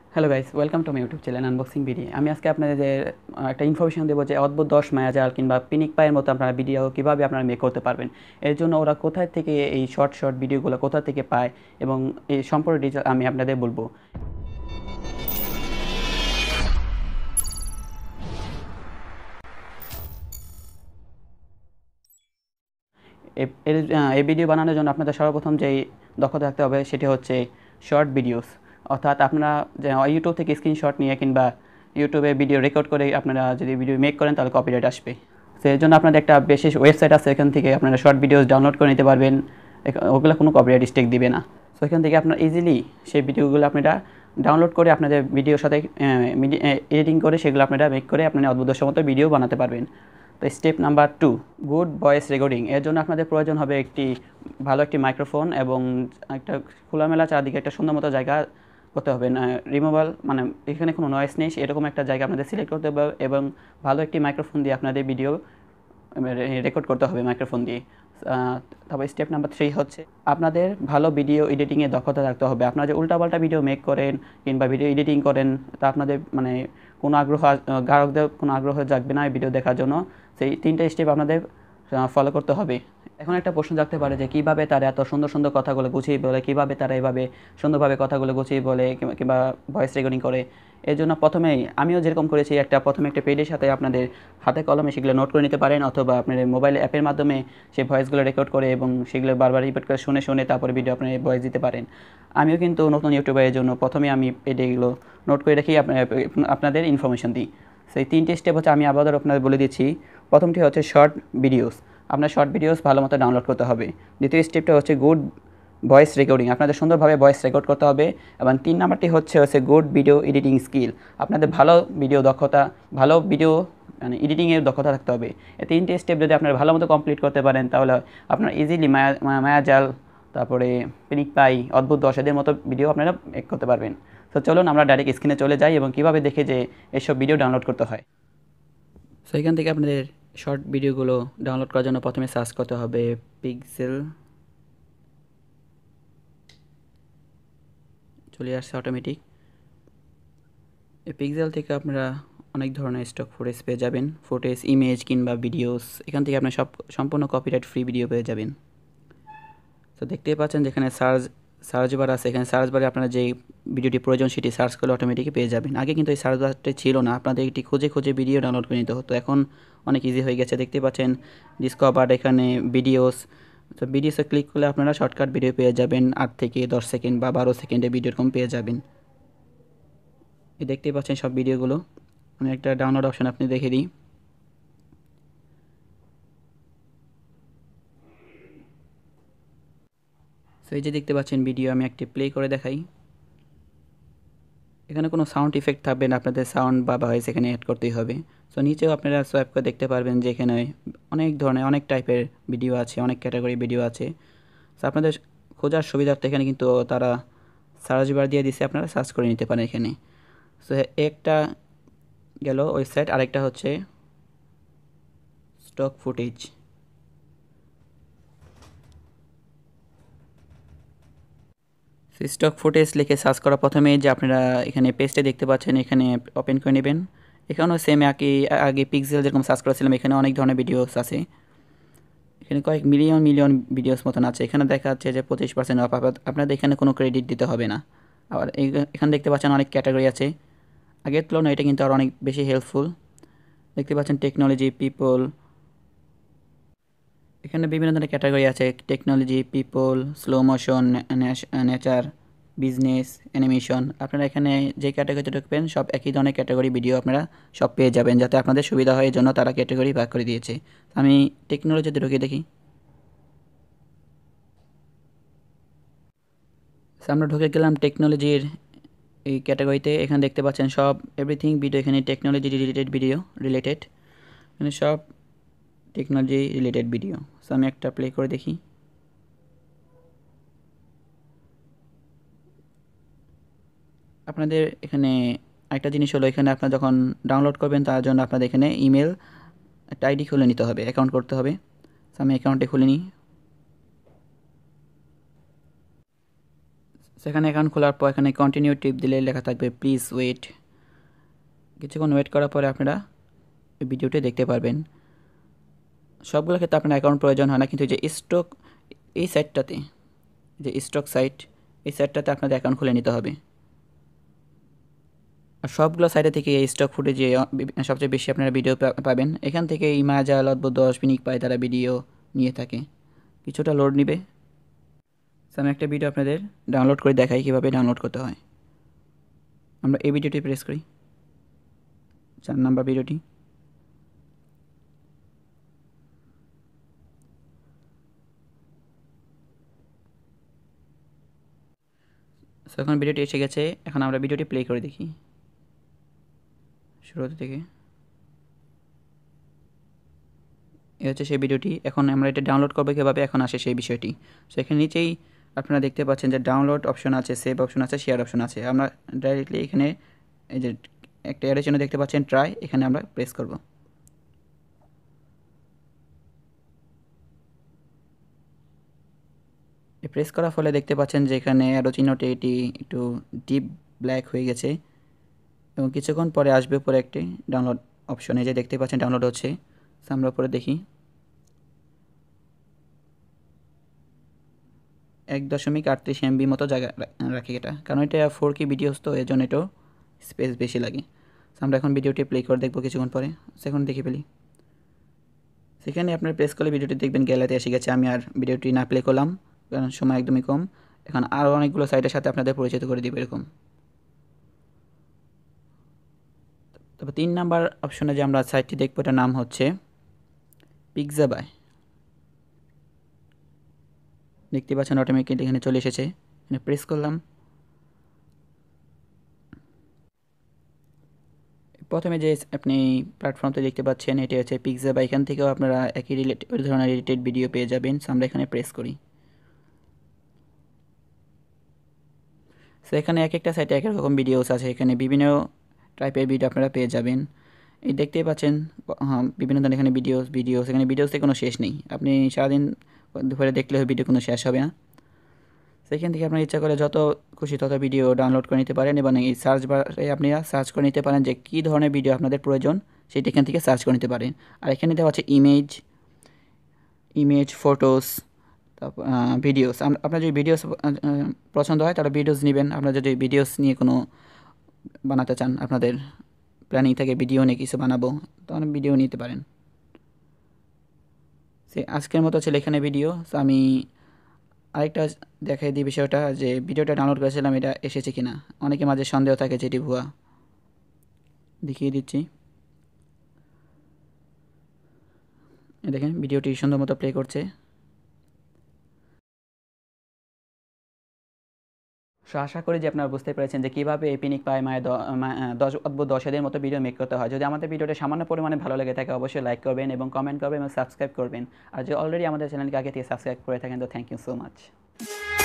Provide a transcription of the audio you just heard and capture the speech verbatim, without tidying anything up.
Hello guys, welcome to my YouTube channel unboxing video. আমি আজকে আপনাদের আহ, একটা ইনফরমেশন দেবো যে অদ্ভুত দশ মায়াজাল কিংবা পিনিক পায়ের মতো আপনারা ভিডিও কীভাবে আপনারা মেক করতে পারবেন। এর জন্য ওরা কোথায় থেকে এই শর্ট শর্ট ভিডিওগুলো কোথা থেকে পায় এবং এই সম্পর্কে ডিটেল আমি আপনাদের বলবো। এ- এর আহ, এই ভিডিও বানানোর জন্য আপনাদের সর্বপ্রথম যেই দক্ষতা থাকতে হবে সেটি হচ্ছে শর্ট ভিডিওস। অর্থাৎ আপনারা যে ইউটিউব থেকে স্ক্রিনশট নিয়ে কিংবা ইউটিউবে ভিডিও রেকর্ড করে আপনারা যদি ভিডিও মেক করেন তাহলে কপিরাইট আসবে। সেই জন্য আপনাদের একটা বিশেষ ওয়েবসাইট আছে, এখান থেকে আপনারা শর্ট ভিডিওস ডাউনলোড করে নিতে পারবেন। এখ- ওগুলো কোনো কপিরাইট স্ট্রাইক দিবে না। সো এখান থেকে আপনারা ইজিলি সেই ভিডিওগুলো আপনারা ডাউনলোড করে আপনাদের ভিডিওর সাথে এডিটিং করে সেগুলো আপনারা মেক করে আপনারা অদ্ভুত মতো ভিডিও বানাতে পারবেন। তো step number two, good voice recording. এর জন্য আপনাদের প্রয়োজন হবে একটি ভালো একটি মাইক্রোফোন এবং একটা খোলামেলা চারদিকে একটা সুন্দর মতো জায়গা করতে হবে, রিমুভাল মানে এখানে কোনো নয়েস নেই এরকম একটা জায়গা আপনাদের সিলেক্ট করতে হবে এবং ভালো একটি মাইক্রোফোন দিয়ে আপনাদের ভিডিও রেকর্ড করতে হবে মাইক্রোফোন দিয়ে। আহ, তারপর স্টেপ নাম্বার থ্রি হচ্ছে আপনাদের ভালো ভিডিও এডিটিংয়ে দক্ষতা থাকতে হবে। আপনারা যে উল্টাপাল্টা ভিডিও মেক করেন কিংবা ভিডিও এডিটিং করেন তা আপনাদের মানে কোনো আগ্রহ আস- আহ, গ্রাহকদের কোনো আগ্রহ জাগবে না এই ভিডিও দেখার জন্য। সেই তিনটে স্টেপ আপনাদের ফলো করতে হবে। এখন একটা প্রশ্ন জাগতে পারে যে কীভাবে তারা এত সুন্দর সুন্দর কথাগুলো গুছিয়ে বলে, কীভাবে তারা এভাবে সুন্দরভাবে কথাগুলো গুছিয়ে বলে কিংবা কিংবা ভয়েস রেকর্ডিং করে। এর জন্য প্রথমেই আমিও যেরকম করেছি, একটা প্রথমে একটা পেজের সাথে আপনাদের হাতে কলমে সেগুলো নোট করে নিতে পারেন অথবা আপনার মোবাইল অ্যাপের মাধ্যমে সেই ভয়েসগুলো রেকর্ড করে এবং সেগুলো বারবার রিপিট করে শুনে শুনে তারপরে ভিডিও আপনার ভয়েস দিতে পারেন। আমিও কিন্তু নতুন ইউটিউবারের জন্য প্রথমে আমি পেজে এগুলো নোট করে রেখেই আপনাদের ইনফরমেশন দিই। সেই তিনটে স্টেপ হচ্ছে আমি আবারও আপনাদের বলে দিচ্ছি। প্রথমটি হচ্ছে শর্ট ভিডিওস। আপনার শর্ট ভিডিওস ভালো মতো ডাউনলোড করতে হবে। দ্বিতীয় স্টেপটা হচ্ছে গুড ভয়েস রেকর্ডিং, আপনাদের সুন্দরভাবে ভয়েস রেকর্ড করতে হবে। এবং তিন নাম্বারটি হচ্ছে হচ্ছে গুড ভিডিও এডিটিং স্কিল, আপনাদের ভালো ভিডিও দক্ষতা, ভালো ভিডিও মানে এডিটিংয়ের দক্ষতা থাকতে হবে। এই তিনটে স্টেপ যদি আপনারা ভালো মতো কমপ্লিট করতে পারেন তাহলে আপনারা ইজিলি মায়া মা- মায়াজাল, তারপরে পিনিক পাই, অদ্ভুত দশ এদের মতো ভিডিও আপনারা মেক করতে পারবেন। তো চলুন আমরা ডাইরেক্ট স্ক্রিনে চলে যাই এবং কীভাবে দেখে যে এইসব ভিডিও ডাউনলোড করতে হয়। সো এখান থেকে আপনাদের শর্ট ভিডিওগুলো ডাউনলোড করার জন্য প্রথমে সার্চ করতে হবে পিক্সেল। চলে আসছে অটোমেটিক। এই পিক্সেল থেকে আপনারা অনেক ধরনের স্টক ফুটেজ পেয়ে যাবেন, ফুটেজ, ইমেজ কিংবা ভিডিওস। এখান থেকে আপনার সব সম্পূর্ণ কপিরাইট ফ্রি ভিডিও পেয়ে যাবেন। তো দেখতেই পাচ্ছেন যেখানে সার্চ সার্চ বার আছে, এখানে সার্চ বারে আপনারা যে ভিডিওটি প্রয়োজন সেটি সার্চ করলে অটোমেটিকই পেয়ে যাবেন। আগে কিন্তু এই সার্চ বারটি ছিল না, আপনাদের একটি খুঁজে খুঁজে ভিডিও ডাউনলোড করে নিতে হতো। এখন অনেক ইজি হয়ে গেছে। দেখতে পাচ্ছেন ডিসকভার, এখানে ভিডিওস। তো ভিডিওসে ক্লিক করলে আপনারা শর্টকাট ভিডিও পেয়ে যাবেন, আট থেকে দশ সেকেন্ড বা বারো সেকেন্ডের ভিডিও এরকম পেয়ে যাবেন। এই দেখতেই পাচ্ছেন সব ভিডিওগুলো। আমি একটা ডাউনলোড অপশন আপনি দেখে দিই। সো এই যে দেখতে পাচ্ছেন ভিডিও, আমি একটি প্লে করে দেখাই। এখানে কোনো সাউন্ড ইফেক্ট থাকবে না, আপনাদের সাউন্ড বা ভয়েস এখানে অ্যাড করতেই হবে। সো নিচেও আপনারা সোয়াইপ করে দেখতে পারবেন যে এখানে অনেক ধরনের অনেক টাইপের ভিডিও আছে, অনেক ক্যাটাগরি ভিডিও আছে। সো আপনাদের খোঁজার সুবিধার্থে এখানে কিন্তু তারা সার্চ বার দিয়ে দিছে, আপনারা সার্চ করে নিতে পারেন এখানে। সো একটা গেল ওয়েবসাইট, আরেকটা হচ্ছে স্টক ফুটেজ। স্টক ফুটেজ লিখে সার্চ করা প্রথমে যে আপনারা এখানে পেজটা দেখতে পাচ্ছেন এখানে ওপেন করে নেবেন। এখানেও সেম একই, আগে পিক্সেল যেরকম সার্চ করেছিলাম এখানে অনেক ধরনের ভিডিওস আছে। এখানে কয়েক মিলিয়ন মিলিয়ন ভিডিওস মতন আছে। এখানে দেখা যাচ্ছে যে পঁচিশ পার্সেন্ট অফ, আপনাদের এখানে কোনো ক্রেডিট দিতে হবে না। আবার এখানে দেখতে পাচ্ছেন অনেক ক্যাটাগরি আছে, আগের তুলনায় এটা কিন্তু আর অনেক বেশি হেল্পফুল। দেখতে পাচ্ছেন টেকনোলজি, পিপল, এখানে বিভিন্ন ধরনের ক্যাটাগরি আছে, technology, people, slow motion, nature, business, animation. আপনারা এখানে যে ক্যাটাগরিতে ঢুকবেন সব একই ধরনের ক্যাটাগরি ভিডিও আপনারা সব পেয়ে যাবেন, যাতে আপনাদের সুবিধা হয় এই জন্য তারা ক্যাটাগরি ভাগ করে দিয়েছে। আমি টেকনোলজিতে ঢুকে দেখি। So, আমরা ঢুকে গেলাম টেকনোলজির এই ক্যাটাগরিতে। এখানে দেখতে পাচ্ছেন সব এভরিথিং ভিডিও, এখানে টেকনোলজি রিলেটেড ভিডিও রিলেটেড, এখানে সব টেকনোলজি রিলেটেড ভিডিও। সো আমি একটা প্লে করে দেখি। আপনাদের এখানে একটা জিনিস হলো, এখানে আপনারা যখন ডাউনলোড করবেন তার জন্য আপনাদের এখানে ইমেল একটা আইডি খুলে নিতে হবে, অ্যাকাউন্ট করতে হবে। সো আমি অ্যাকাউন্টে খুলে নিই। সেখানে অ্যাকাউন্ট খোলার পর এখানে কন্টিনিউ টিপ দিলে লেখা থাকবে প্লিজ ওয়েট। কিছুক্ষণ ওয়েট করার পরে আপনারা এই ভিডিওটি দেখতে পারবেন। সবগুলো ক্ষেত্রে আপনার অ্যাকাউন্ট প্রয়োজন হয় না, কিন্তু যে স্টক এই সাইটটাতে, যে স্টক সাইট, এই সাইটটাতে আপনাদের অ্যাকাউন্ট খুলে নিতে হবে। আর সবগুলো সাইটে থেকে এই স্টক ফুটেজে সবচেয়ে বেশি আপনারা ভিডিও পাবেন। এখান থেকে ইমাজাল, অদ্ভুত, দশ মিনিট পায় তারা ভিডিও নিয়ে থাকে। কিছুটা লোড নিবে। আমি একটা ভিডিও আপনাদের ডাউনলোড করে দেখাই কীভাবে ডাউনলোড করতে হয়। আমরা এই ভিডিওটি প্রেস করি, চার নাম্বার ভিডিওটি। সো এখন ভিডিওটি এসে গেছে। এখন আমরা ভিডিওটি প্লে করে দেখি শুরু থেকে। এ হচ্ছে সেই ভিডিওটি। এখন আমরা এটা ডাউনলোড করবো কীভাবে, এখন আসে সেই বিষয়টি। সো এখানে নিচেই আপনারা দেখতে পাচ্ছেন যে ডাউনলোড অপশন আছে, সেভ অপশন আছে, শেয়ার অপশন আছে। আমরা ডাইরেক্টলি এখানে এই যে একটা এর জন্য দেখতে পাচ্ছেন ট্রাই, এখানে আমরা প্রেস করব। প্রেস করার ফলে দেখতে পাচ্ছেন যে এখানে অ্যারো চিহ্নটি এটি একটু ডিপ ব্ল্যাক হয়ে গেছে এবং কিছুক্ষণ পরে আসবে পরে একটি ডাউনলোড অপশনে, যে দেখতে পাচ্ছেন ডাউনলোড হচ্ছে। আমরা পরে দেখি এক দশমিক আটত্রিশ এমবি মতো জায়গা রাখি এটা, কারণ এটা ফোর কে ভিডিওস, তো এর জন্য এটাও স্পেস বেশি লাগে। আমরা এখন ভিডিওটি প্লে করে দেখবো কিছুক্ষণ পরে। সেখানে দেখে ফেলি। সেখানে আপনার প্রেস করলে ভিডিওটি দেখবেন গ্যালারিতে এসে গেছে। আমি আর ভিডিওটি না প্লে করলাম কারণ সময় একদমই কম। এখন আরও অনেকগুলো সাইটের সাথে আপনাদের পরিচিত করে দিব এরকম। তবে তিন নাম্বার অপশনে যে আমরা সাইটটি দেখবো এটার নাম হচ্ছে পিক্সাবাই। দেখতে পাচ্ছেন অটোমেটিক্যালি এখানে চলে এসেছে। এখানে প্রেস করলাম। প্রথমে যে আপনি প্ল্যাটফর্মটা দেখতে পাচ্ছেন এটি হচ্ছে পিক্সাবাই। এখান থেকেও আপনারা একই রিলেটেড ওই ধরনের রিলেটেড ভিডিও পেয়ে যাবেন। আমরা এখানে প্রেস করি। সো এখানে এক একটা সাইটে এক এক রকম ভিডিওস আছে, এখানে বিভিন্ন টাইপের ভিডিও আপনারা পেয়ে যাবেন। এই দেখতেই পাচ্ছেন হ্যাঁ বিভিন্ন ধরনের এখানে ভিডিওস ভিডিওস এখানে ভিডিওসে কোনো শেষ নেই। আপনি সারাদিন দুপুরে দেখলে ভিডিও কোনো শেষ হবে না। সেখান থেকে আপনার ইচ্ছা করে যত খুশি তত ভিডিও ডাউনলোড করে নিতে পারেন এবং এই সার্চ বারে আপনি সার্চ করে নিতে পারেন যে কী ধরনের ভিডিও আপনাদের প্রয়োজন, সেটা এখান থেকে সার্চ করে নিতে পারেন। আর এখানে দেওয়া আছে ইমেজ ইমেজ ফটোস, তারপর ভিডিওস। আপনার যদি ভিডিওস পছন্দ হয় তাহলে ভিডিওস নেবেন। আপনার যদি ভিডিওস নিয়ে কোনো বানাতে চান, আপনাদের প্ল্যানিং থেকে ভিডিও নিয়ে কিছু বানাবো, তখন ভিডিও নিতে পারেন। সে আজকের মতো ছিল এখানে ভিডিও। তো আমি আরেকটা দেখাই দিই বিষয়টা, যে ভিডিওটা ডাউনলোড করেছিলাম এটা এসেছে কিনা। অনেকে মাঝে সন্দেহ থাকে যেটি ভুয়া। দেখিয়ে দিচ্ছি। দেখেন ভিডিওটি সুন্দর মতো প্লে করছে। সো আশা করি যে আপনারা বুঝতে পেরেছেন যে কীভাবে এপিনিক পায় মায়ের দশ অদ্ভুত দশেদের মতো ভিডিও মেক করতে হয়। যদি আমাদের ভিডিওটা সামান্য পরিমাণে ভালো লেগে থাকে অবশ্যই লাইক করবেন এবং কমেন্ট করবেন এবং সাবস্ক্রাইব করবেন। আর যদি অলরেডি আমাদের চ্যানেলকে আগে থেকে সাবস্ক্রাইব করে থাকেন তো থ্যাংক ইউ সো মাচ।